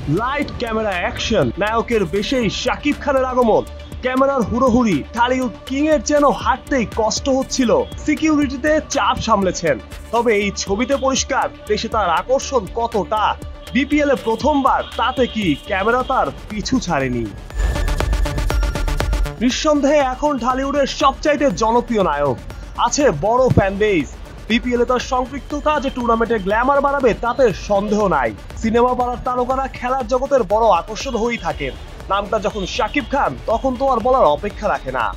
Light camera action, নায়কের বেশেই শাকিব খানের আগমন। ক্যামেরার হুড়োহুড়ি, ঢালিউড কিং এর যেন হাঁটতেই কষ্ট হচ্ছিল। সিকিউরিটিতে চাপ সামলেছেন, তবে এই ছবিতে পরিষ্কার দেশে তার আকর্ষণ কতটা। বিপিএল এ প্রথমবার, তাতে কি ক্যামেরা তার পিছু ছাড়েনি। নিঃসন্দেহে এখন ঢালিউডের সবচাইতে জনপ্রিয় নায়ক, আছে বড় ফ্যান বেস। বিপিএল এ তার সম্পৃক্ততা যে টুর্নামেন্টে গ্ল্যামার বাড়াবে তাতে সন্দেহ নাই। সিনেমা পাড়ার তারকারা খেলার জগতের বড় আকর্ষণ হয়েই থাকেন। নামটা যখন শাকিব খান, তখন তো আর বলার অপেক্ষা রাখে না।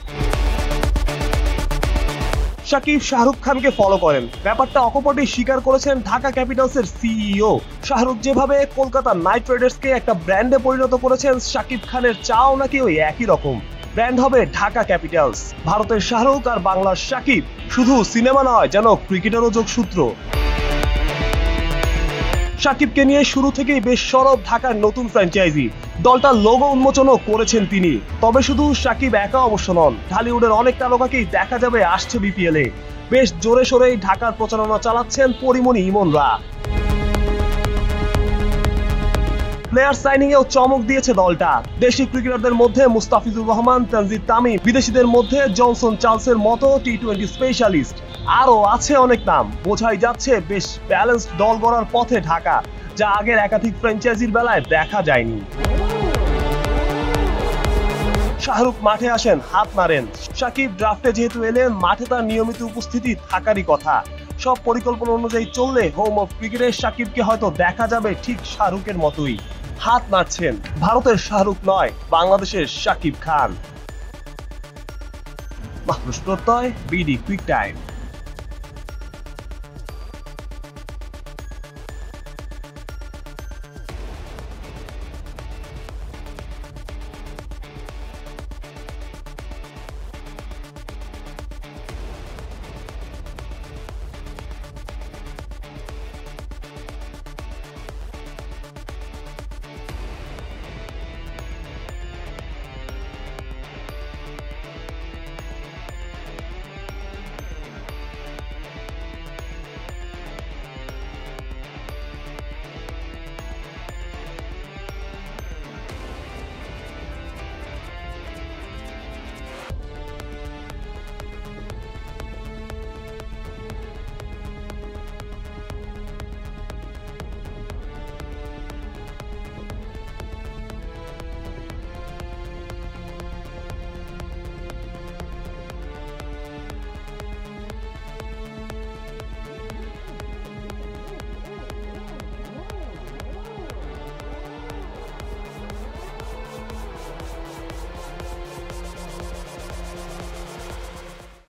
শাকিব শাহরুখ খানকে ফলো করেন, ব্যাপারটা অকপটেই স্বীকার করেছেন ঢাকা ক্যাপিটালসের সিইও। শাহরুখ যেভাবে কলকাতা নাইট রাইডার্সকে একটা ব্র্যান্ডে পরিণত করেছেন, শাকিব খানের চাও নাকি ওই একই রকম। ব্র্যান্ড হবে ঢাকা ক্যাপিটালস। ভারতের শাহরুখ আর বাংলার শাকিব শুধু সিনেমা নয়, যেন ক্রিকেটেরও যোগসূত্র। শাকিবকে নিয়ে শুরু থেকেই বেশ সরব ঢাকার নতুন ফ্র্যাঞ্চাইজি। দলটার লোগো উন্মোচনও করেছেন তিনি। তবে শুধু শাকিব একা অবশ্য নন, ঢালিউডের অনেক তারকাকেই দেখা যাবে আসছে বিপিএল এ। বেশ জোরে সোরেই ঢাকার প্রচারণা চালাচ্ছেন পরিমণি ইমনরা। প্লেয়ার সাইনিং এও চমক দিয়েছে দলটা। দেশি ক্রিকেটারদের মধ্যে মুস্তাফিজুর রহমান, তানজিদ তামিম, বিদেশিদের মধ্যে জনসন চার্লসের মতো টি-20 স্পেশালিস্ট। আরও আছে অনেক নাম। বোঝাই যাচ্ছে বেশ ব্যালেন্সড দল গড়ার পথে ঢাকা, যা আগের একাধিক ফ্র্যাঞ্চাইজির বেলায় দেখা যায়নি। শাহরুখ মাঠে আসেন, হাত নাড়েন। শাকিব ড্রাফটে যেহেতু এলেন, মাঠে তার নিয়মিত উপস্থিতি থাকারই কথা। সব পরিকল্পনা অনুযায়ী চললে হোম অফ ক্রিকেটের শাকিবকে হয়তো দেখা যাবে ঠিক শাহরুখের মতোই। হাত নাড়ছেন, ভারতের শাহরুখ নয়, বাংলাদেশের শাকিব খান। মাহরুজ প্রত্যয়, বিডি ক্রিক টাইম।